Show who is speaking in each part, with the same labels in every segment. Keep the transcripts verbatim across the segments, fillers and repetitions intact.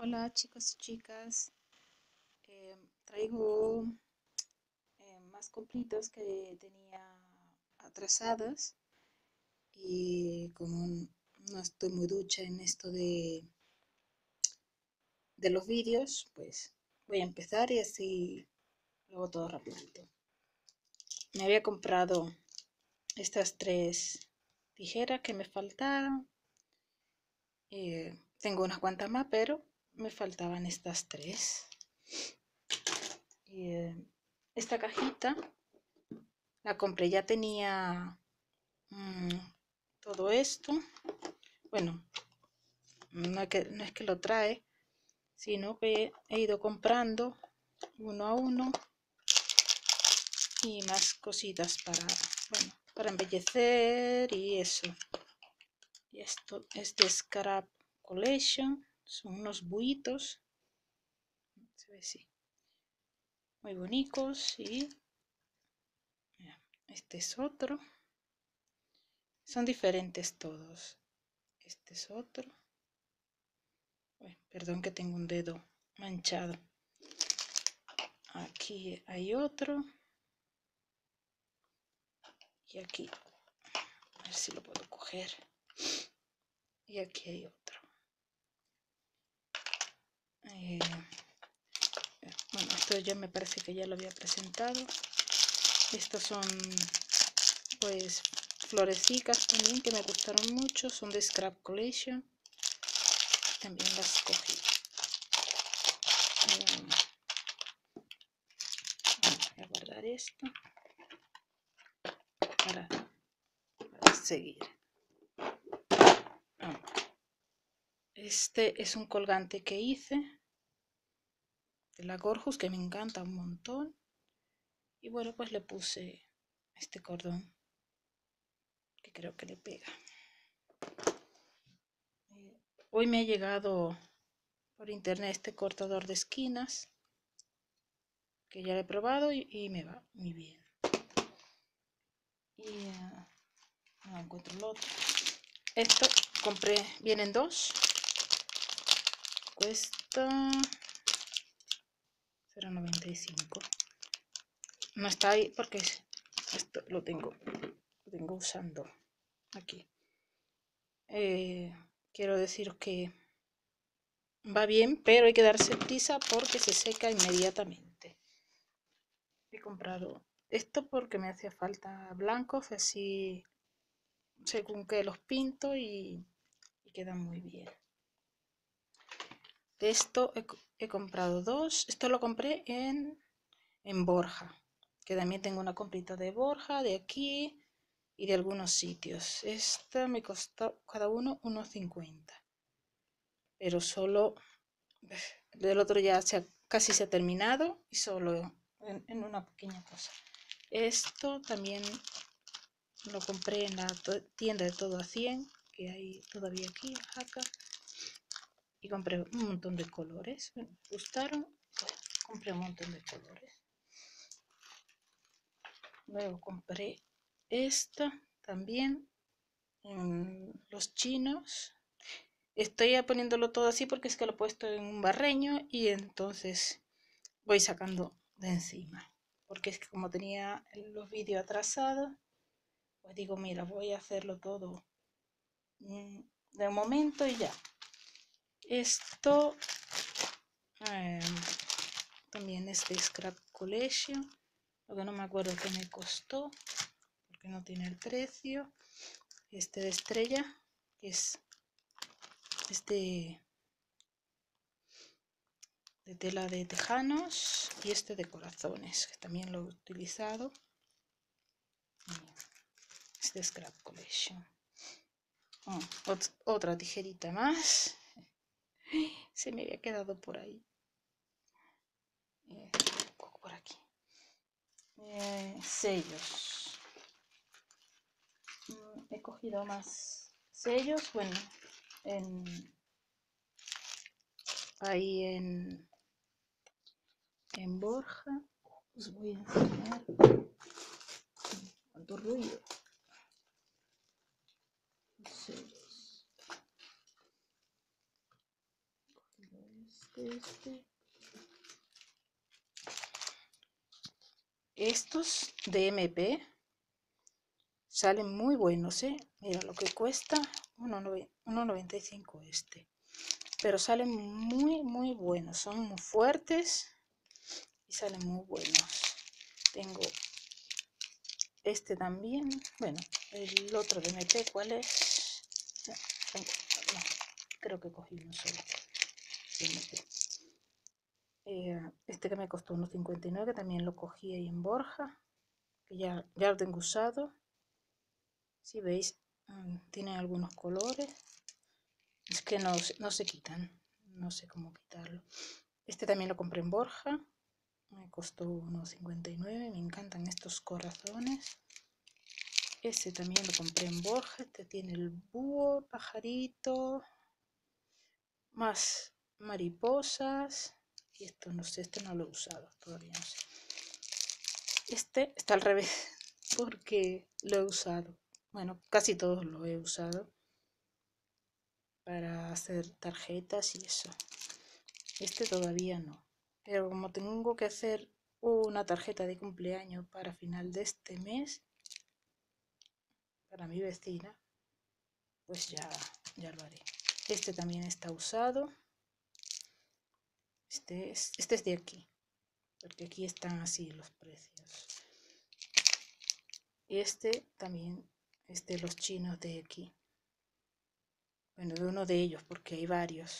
Speaker 1: Hola chicos y chicas, Eh, traigo eh, más compritas que tenía atrasadas y como no estoy muy ducha en esto de, de los vídeos, pues voy a empezar y así lo hago todo rapidito. Me había comprado estas tres tijeras que me faltaron. Eh, tengo unas cuantas más, pero me faltaban estas tres. Y, eh, esta cajita la compré, ya tenía mmm, todo esto. Bueno, no es, que, no es que lo trae, sino que he ido comprando uno a uno y más cositas para, bueno, para embellecer y eso. Y esto es de Scrap Collection, son unos buitos, se ve así, muy bonitos. Y este es otro, son diferentes todos. Este es otro. Bueno, perdón que tengo un dedo manchado. Aquí hay otro. Y aquí, a ver si lo puedo coger. Y aquí hay otro. Eh, bueno, esto ya me parece que ya lo había presentado. Estos son, pues, florecicas también que me gustaron mucho. Son de Scrap Collection. También las cogí. Eh, voy a guardar esto para, para seguir. Este es un colgante que hice de la Gorjus, que me encanta un montón. Y bueno, pues le puse este cordón que creo que le pega. Hoy me ha llegado por internet este cortador de esquinas, que ya lo he probado y, y me va muy bien. Y uh, no encuentro el otro. Esto compré, vienen dos. Cuesta cero noventa y cinco. No está ahí porque esto lo tengo, lo tengo usando aquí. Eh, quiero deciros que va bien, pero hay que darse prisa porque se seca inmediatamente. He comprado esto porque me hacía falta blancos, así según que los pinto y, y quedan muy bien. De esto he, he comprado dos. Esto lo compré en, en Borja, que también tengo una comprita de Borja, de aquí y de algunos sitios. Esta me costó cada uno uno cincuenta, pero solo del otro ya se ha, casi se ha terminado y solo en, en una pequeña cosa. Esto también lo compré en la tienda de Todo a cien, que hay todavía aquí en Jaca. Y compré un montón de colores. Me gustaron. Bueno, compré un montón de colores. Luego compré esta también en los chinos. Estoy ya poniéndolo todo así porque es que lo he puesto en un barreño y entonces voy sacando de encima. Porque es que como tenía los vídeos atrasados, pues digo, mira, voy a hacerlo todo de momento y ya. Esto eh, también es de Scrap Collection, lo que no me acuerdo que me costó porque no tiene el precio. Este de estrella, que es este de tela de tejanos, y este de corazones, que también lo he utilizado. Es de Scrap Collection. Oh, ot otra tijerita más. Se me había quedado por ahí. Eh, por aquí. Eh, sellos. Mm, he cogido más sellos. Bueno, en, ahí en, en Borja. Os voy a enseñar. Cuánto ruido. Sellos. este, este. Estos de M P salen muy buenos, ¿eh? Mira lo que cuesta, uno noventa y cinco este. Pero salen muy, muy buenos. Son muy fuertes y salen muy buenos. Tengo este también. Bueno, el otro de M P, ¿cuál es? No, creo que cogí uno solo. Eh, este que me costó unos cincuenta y nueve, que también lo cogí ahí en Borja. Que ya, ya lo tengo usado. Si veis, tienen algunos colores. Es que no, no se quitan. No sé cómo quitarlo. Este también lo compré en Borja. Me costó unos cincuenta y nueve. Me encantan estos corazones. Este también lo compré en Borja. Este tiene el búho, pajarito. Más mariposas. Y esto no sé, este no lo he usado todavía. No sé. Este está al revés. Porque lo he usado. Bueno, casi todos lo he usado. Para hacer tarjetas y eso. Este todavía no. Pero como tengo que hacer una tarjeta de cumpleaños para final de este mes, para mi vecina, pues ya, ya lo haré. Este también está usado. Este es, este es de aquí, porque aquí están así los precios. Y este también es de los chinos de aquí. Bueno, de uno de ellos, porque hay varios.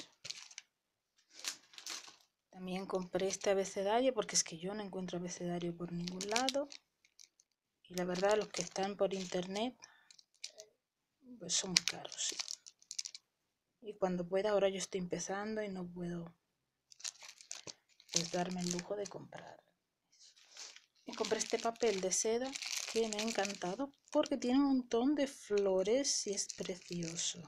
Speaker 1: También compré este abecedario, porque es que yo no encuentro abecedario por ningún lado. Y la verdad, los que están por internet, pues son muy caros, sí. Y cuando pueda, ahora yo estoy empezando y no puedo pues darme el lujo de comprar. Y compré este papel de seda que me ha encantado porque tiene un montón de flores y es precioso.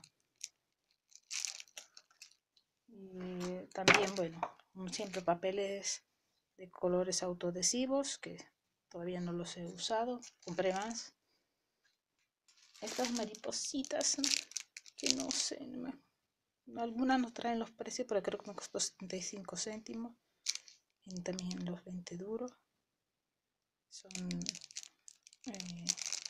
Speaker 1: Y también, bueno, siempre papeles de colores autoadhesivos que todavía no los he usado. Compré más. Estas maripositas que no sé, no me... algunas no traen los precios, pero creo que me costó setenta y cinco céntimos. Y también los veinte duros. Son eh,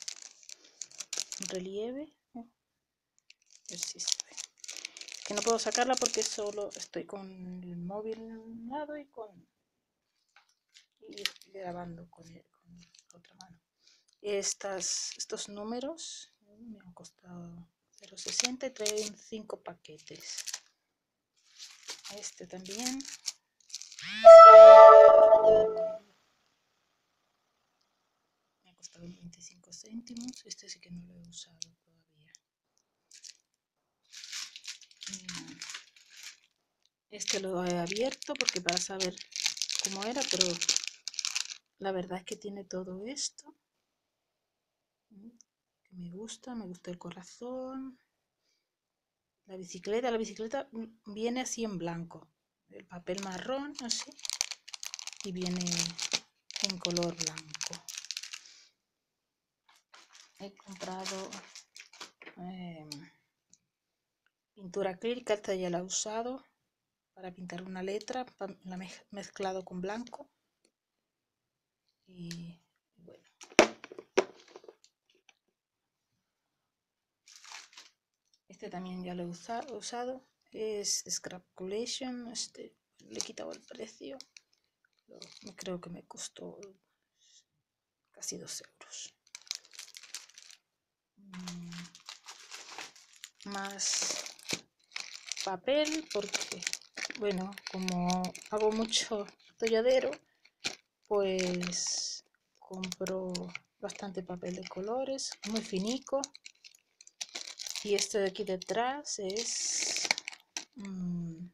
Speaker 1: relieve. A ver si se ve. Que no puedo sacarla porque solo estoy con el móvil a un lado y con y estoy grabando con, el, con la otra mano. Estas, estos números me han costado cero coma sesenta y traen cinco paquetes. Este también. Me ha costado veinticinco céntimos. Este sí que no lo he usado todavía. Este lo he abierto porque para saber cómo era, pero la verdad es que tiene todo esto. Que me gusta, me gusta el corazón. La bicicleta, la bicicleta viene así en blanco. El papel marrón, así. Y viene en color blanco. He comprado eh, pintura acrílica, esta ya la he usado para pintar una letra, la he mezclado con blanco. Y bueno. Este también ya lo he usado, usado. Es Scrap Collection. Este le he quitado el precio. Lo, creo que me costó casi dos euros. Mm, más papel, porque bueno, como hago mucho tolladero, pues compro bastante papel de colores, muy finico. Y este de aquí detrás es mmm,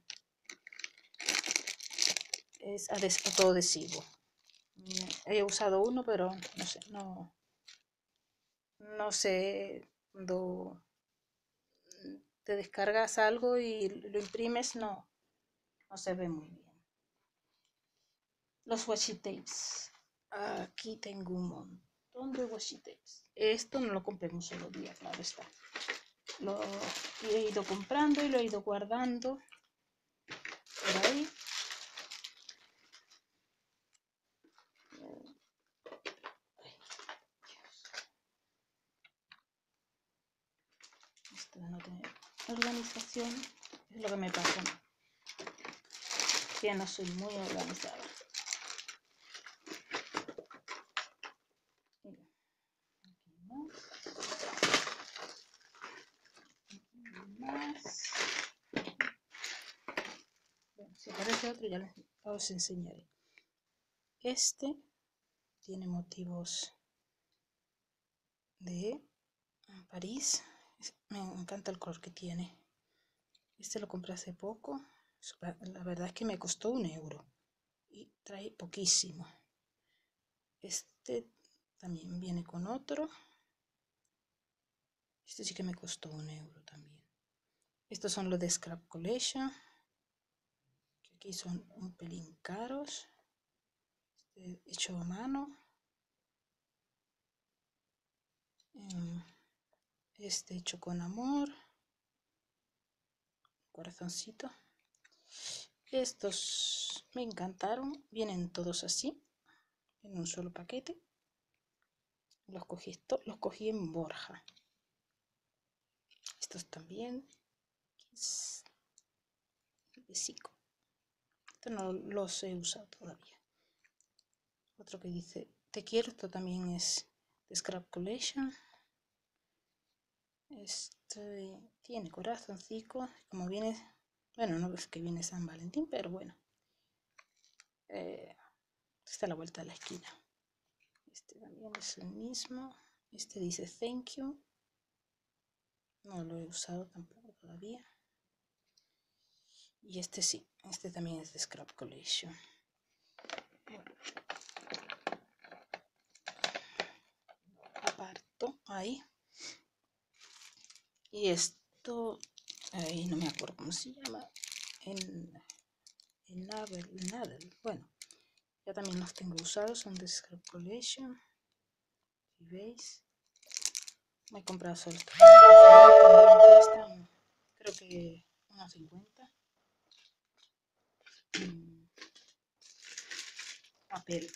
Speaker 1: es autoadhesivo. He usado uno, pero no sé, no no sé, cuando te descargas algo y lo imprimes, no no se ve muy bien. Los washi tapes, aquí tengo un montón de washi tapes. Esto no lo compré en un solo día, claro está. Lo he ido comprando y lo he ido guardando por organización es lo que me pasa, que no soy muy organizada. Aquí más. Aquí más. Bueno, si aparece otro ya les, os enseñaré. Este tiene motivos de París. Me encanta el color que tiene. Este lo compré hace poco. La verdad es que me costó un euro y trae poquísimo. Este también viene con otro. Este sí que me costó un euro también. Estos son los de Scrap Collection, que aquí son un pelín caros. Este hecho a mano. Este hecho con amor. Corazoncito. Estos me encantaron. Vienen todos así, en un solo paquete. Los cogí, esto, los cogí en Borja. Estos también. Besico. Estos no los he usado todavía. Otro que dice te quiero. Esto también es de Scrap Collection. Este tiene corazoncito. Como viene, bueno, no es que viene San Valentín, pero bueno. Eh, está a la vuelta de la esquina. Este también es el mismo. Este dice thank you. No lo he usado tampoco todavía. Y este sí, este también es de Scrap Collection. Bueno. Aparto ahí. Y esto, ahí no me acuerdo cómo se llama. En, en Navel, Navel. Bueno, ya también los tengo usados, son de Scrap Collection. Si veis, me he comprado solo estos. Cuestan, creo que unos cincuenta. Mm. Papel.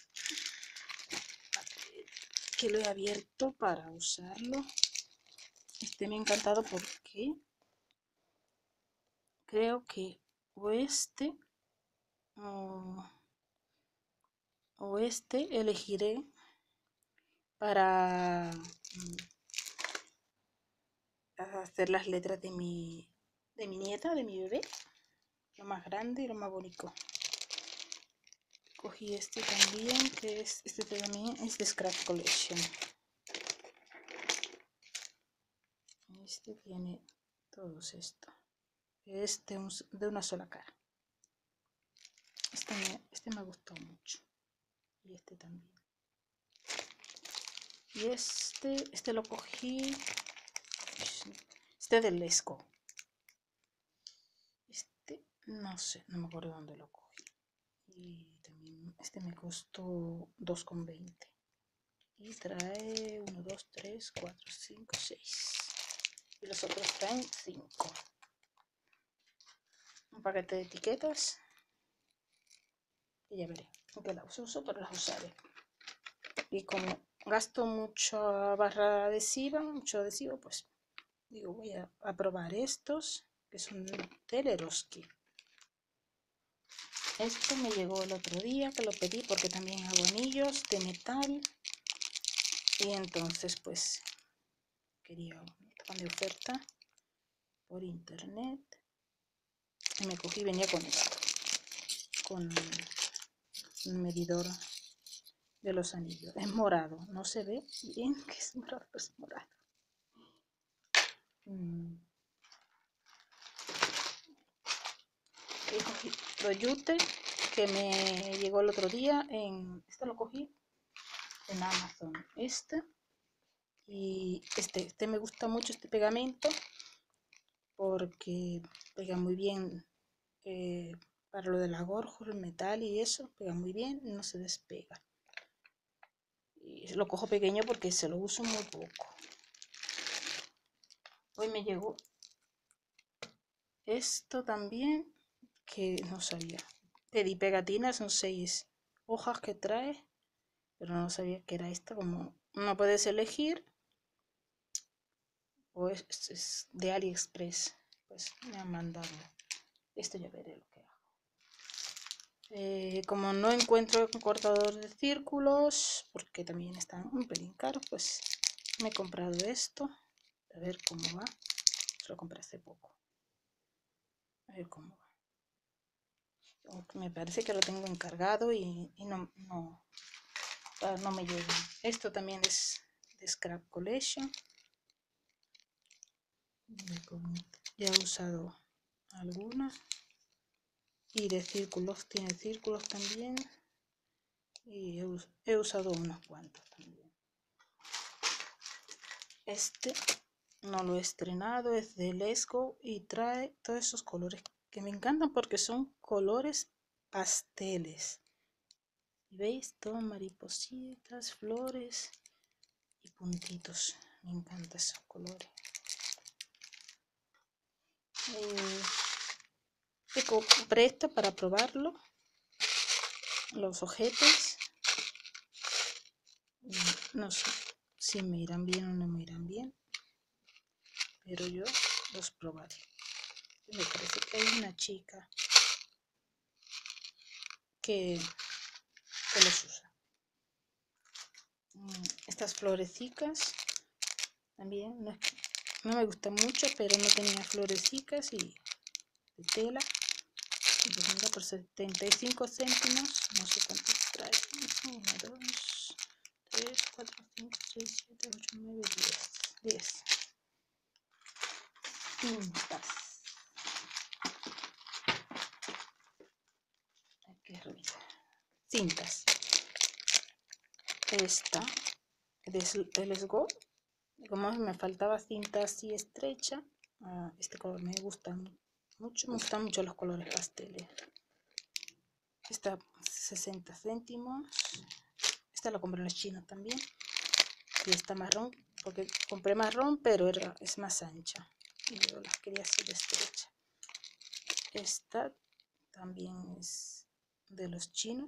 Speaker 1: Papel que lo he abierto para usarlo. Este me ha encantado porque creo que o este o, o este elegiré para hacer las letras de mi de mi nieta, de mi bebé, lo más grande y lo más bonito. Cogí este también, que es este también es de Scrap Collection. Este tiene todos estos. Es de, un, de una sola cara. Este me, este me gustó mucho. Y este también. Y este, este lo cogí. Este del Lesco. Este, no sé, no me acuerdo dónde lo cogí. Y también este me costó dos con veinte. Y trae uno, dos, tres, cuatro, cinco, seis. Y los otros traen cinco. Un paquete de etiquetas. Y ya veré. Aunque las uso, pero las usaré. Y como gasto mucha barra adhesiva, mucho adhesivo, pues digo, voy a, a probar estos, que son de Leroski. Este me llegó el otro día, que lo pedí porque también hago anillos de metal. Y entonces, pues, quería estaban de oferta por internet. Y me cogí, venía con esto. Con un medidor de los anillos. Es morado, no se ve bien que es morado, pero es morado. Mm. Y cogí Royute, que me llegó el otro día. En, este lo cogí en Amazon. Este. Y este, este me gusta mucho, este pegamento, porque pega muy bien eh, para lo de la gorja, el metal y eso. Pega muy bien, no se despega. Y lo cojo pequeño porque se lo uso muy poco. Hoy me llegó esto también, que no sabía. Pedí pegatinas, son seis hojas que trae, pero no sabía que era esta. Como no puedes elegir, o es, es de AliExpress, pues me han mandado esto, ya veré lo que hago. Eh, como no encuentro un cortador de círculos, porque también están un pelín caros, pues me he comprado esto. A ver cómo va. Lo compré hace poco. A ver cómo va. Me parece que lo tengo encargado y, y no, no, no me llega. Esto también es de Scrap Collection. Ya he usado algunas. Y de círculos, tiene círculos también. Y he, he usado unos cuantos también. Este no lo he estrenado, es de Let's Go y trae todos esos colores que me encantan porque son colores pasteles. ¿Veis? Todo maripositas, flores y puntitos. Me encantan esos colores. Eh, compré esto para probarlo. Los objetos. No sé si me irán bien o no me irán bien. Pero yo los probaré. Me parece que hay una chica que, que los usa. Estas florecicas también no, es que, no me gustan mucho, pero no tenía florecicas y de tela. Y pues mira, por setenta y cinco céntimos, no sé cuántos trae. uno, dos, tres, cuatro, cinco, seis, siete, ocho, nueve, diez. diez. Tintas. Hay que revisar. Cintas. Esta de Let's Go. Como me faltaba cinta así estrecha, uh, este color me gusta mucho, me gustan mucho los colores pasteles. Esta sesenta céntimos, esta la compré en los chinos también. Y esta marrón, porque compré marrón, pero era, es más ancha y yo las quería hacer estrecha. Esta también es de los chinos.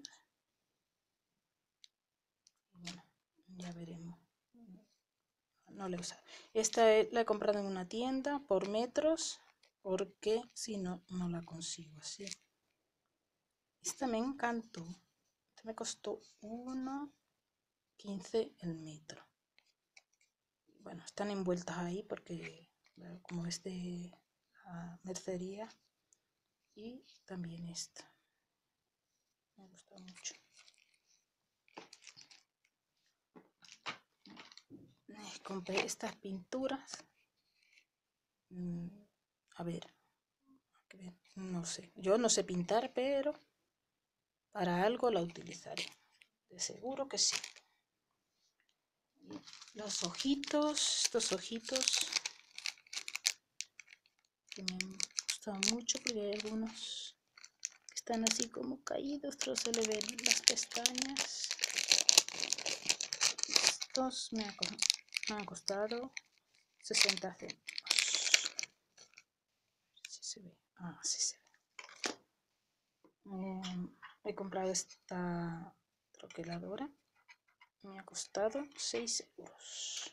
Speaker 1: Bueno, ya veremos. No la he usado. Esta la he comprado en una tienda por metros, porque si no, no la consigo así. Esta me encantó. Esta me costó uno quince el metro. Bueno, están envueltas ahí porque como es de uh, mercería. Y también esta. Me gusta mucho. Compré estas pinturas. Mm, a ver. No sé. Yo no sé pintar, pero para algo la utilizaré. De seguro que sí. Los ojitos, estos ojitos que me gustan mucho porque hay algunos que están así como caídos, pero se le ven las pestañas. Estos me, ha, me han costado sesenta céntimos. Si se ve. Ah, sí se ve. Eh, he comprado esta troqueladora. Me ha costado seis euros.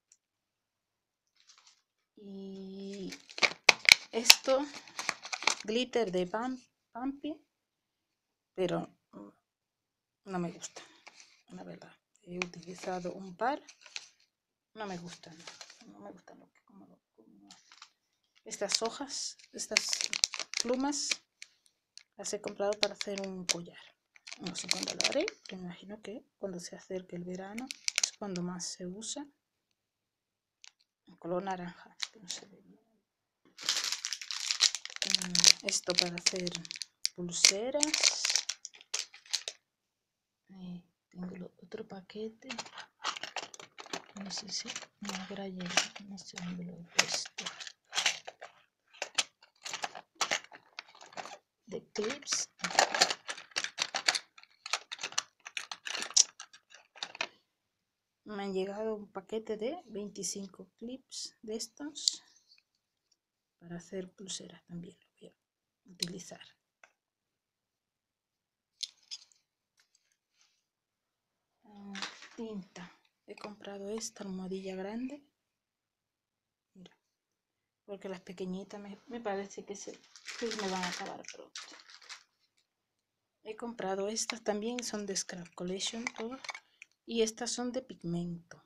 Speaker 1: Y esto, glitter de Pampi, pero no me gusta, la verdad. He utilizado un par, no me gustan, no me gustan lo que como, como estas hojas, estas plumas, las he comprado para hacer un collar. No sé cuándo lo haré, pero me imagino que cuando se acerque el verano es cuando más se usa. En color naranja, que no se ve bien. Esto para hacer pulseras. Eh, tengo otro paquete. No sé si me habrá llegado, no sé dónde lo he puesto. De clips. Me han llegado un paquete de veinticinco clips de estos para hacer pulseras también. Lo voy a utilizar. Uh, tinta. He comprado esta almohadilla grande. Mira, porque las pequeñitas me, me parece que se que me van a acabar pronto. He comprado estas también, son de Scrap Collection todas, y estas son de pigmento.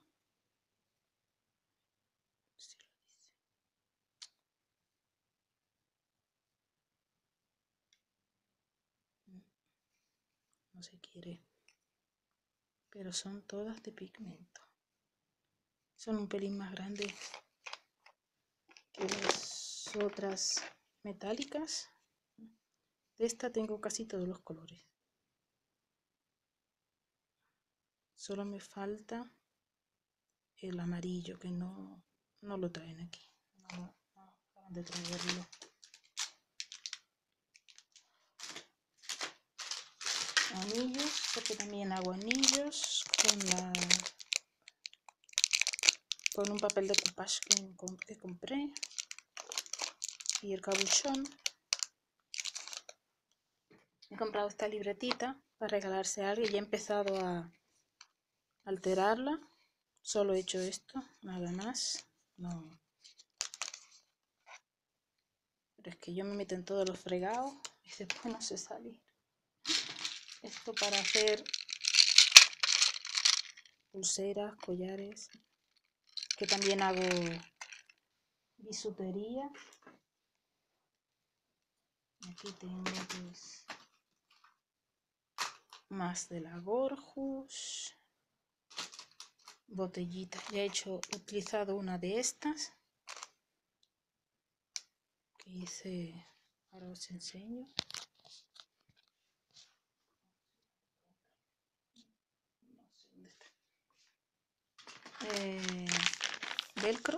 Speaker 1: No se quiere, pero son todas de pigmento. Son un pelín más grandes que las otras metálicas. De esta tengo casi todos los colores. Solo me falta el amarillo, que no, no lo traen aquí. No, no acaban de traerlo. Anillos, porque también hago anillos con la con un papel de coupage que, que compré, y el cabuchón. He comprado esta libretita para regalarse a alguien y he empezado a alterarla. Solo he hecho esto, nada más. No. Pero es que yo me meto en todos los fregados y después no sé salir. Esto para hacer pulseras, collares, que también hago bisutería. Aquí tengo pues más de la Gorjus, botellitas. Ya he hecho, he utilizado una de estas que hice, ahora os enseño. No sé dónde está. Eh, velcro,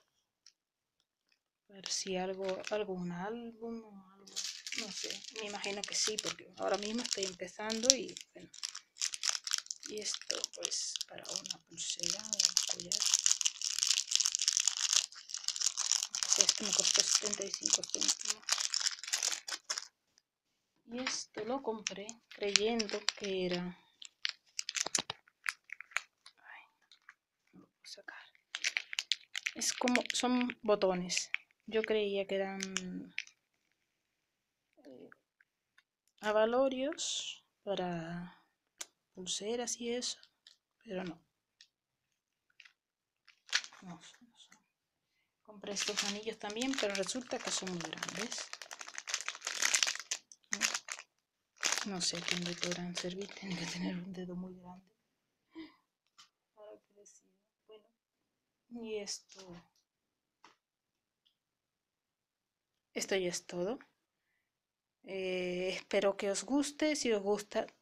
Speaker 1: a ver si algo, algún álbum o algo, no sé, me imagino que sí, porque ahora mismo estoy empezando. Y bueno, y esto pues para una pulsera o un collar. Esto me costó setenta y cinco céntimos. Y esto lo compré creyendo que era... Ay, no lo puedo sacar. Es como, son botones. Yo creía que eran eh, abalorios para pulseras y eso, pero no. No, no son. Compré estos anillos también, pero resulta que son muy grandes. No sé a quién le podrán servir, tiene que tener un dedo muy grande para que le sirva. Bueno, y esto, esto ya es todo. Eh, espero que os guste. Si os gusta,